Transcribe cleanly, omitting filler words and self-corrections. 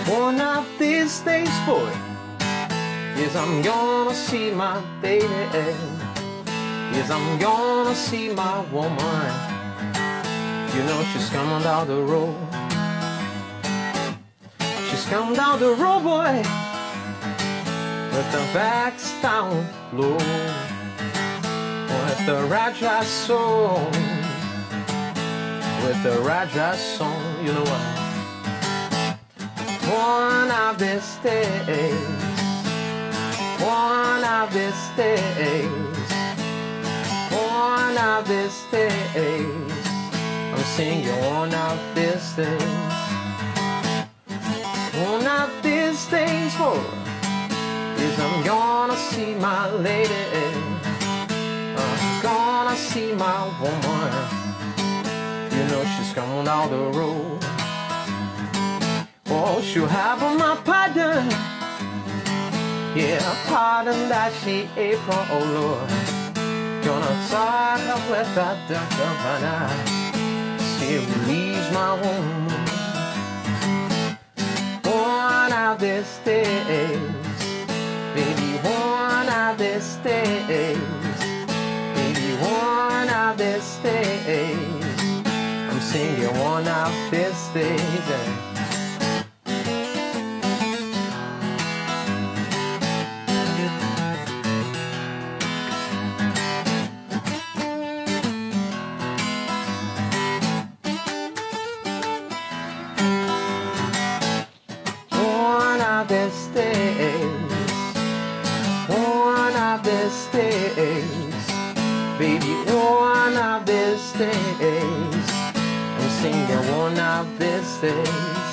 One of these days, boy, yes, I'm gonna see my baby. Yes, I'm gonna see my woman. You know she's coming down the road. She's coming down the road, boy, with the backs down low, with the Raja song, with the Raja song. You know what? One of these days, one of these days, one of these days, I'm singing one of these days. One of these days, boy, is I'm gonna see my lady. I'm gonna see my woman. You know she's coming down the road. Oh, she'll have my pardon. Yeah, pardon that she ate from, oh Lord. Gonna talk with that governor. She release my woman. One of these days, baby, one of these days, baby, one of these days, I'm singing one of these days. These days, one of these days, baby, one of these days, I'm singing one of these days.